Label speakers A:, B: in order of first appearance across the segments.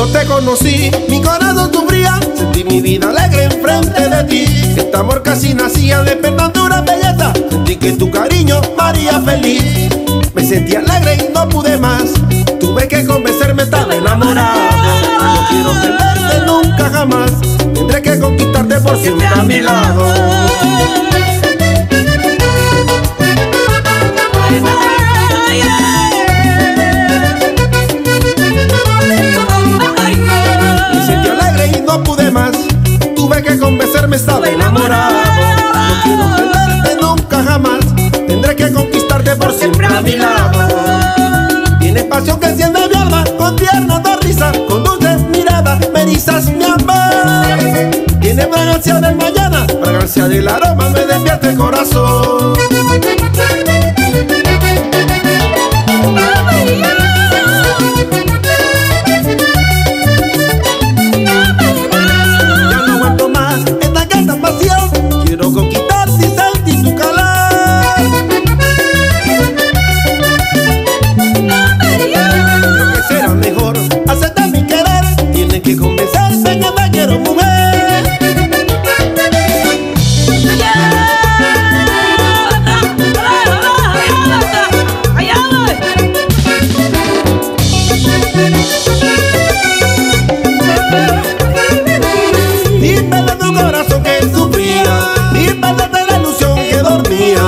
A: Cuando te conocí, mi corazón sufría, sentí mi vida alegre enfrente de ti. Este amor casi nacía despertando una belleza, sentí que tu cariño me haría feliz. Me sentí alegre y no pude más, tuve que convencerme, estaba enamorado. No quiero perderte nunca jamás, tendré que conquistarte por siempre a mi lado. Tuve que convencerme, estaba enamorado. No quiero perderte nunca jamás, tendré que conquistarte por siempre a mi lado. Tienes pasión que enciende mi alma, con tierna sonrisa, con dulces miradas, me erizas mi amor. Tienes fragancia del mañana, fragancia del aroma, me despierta el corazón. Quiero conquistarte y sentir tu calor. Creo que será mejor aceptar mi querer, tienes que convencerse que me quiero mujer. Dime de tu corazón que sufría, dime de la ilusión que dormía.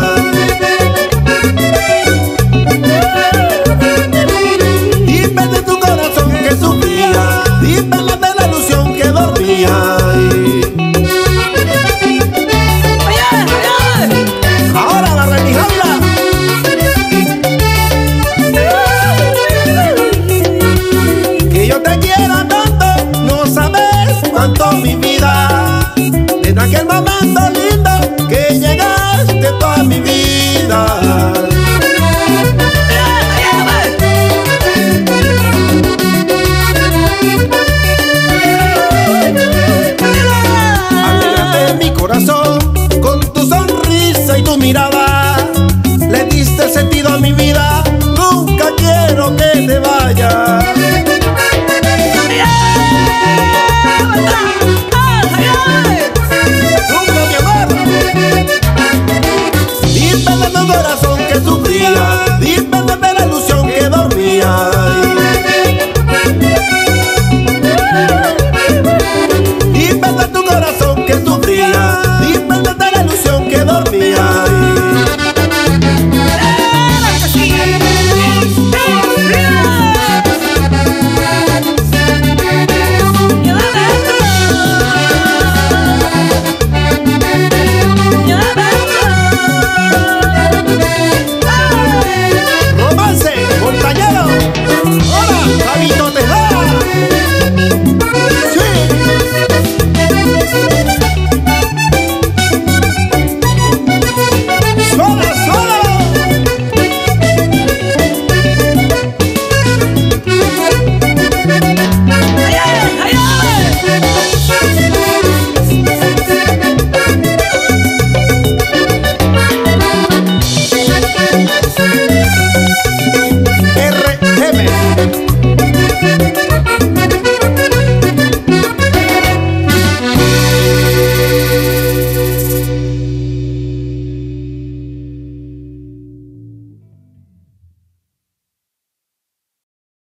A: Dime de tu corazón que sufría, dime de la ilusión que dormía. Ahora agarra mi jaula. Que yo te quiera tanto, no sabes cuánto mi vida. Desde aquel momento lindo que llegaste toda mi vida. Alegraste mi corazón con tu sonrisa y tu mirada. Le diste sentido a mi vida, nunca quiero que te vayas. Dime de tu corazón que sufría, dime de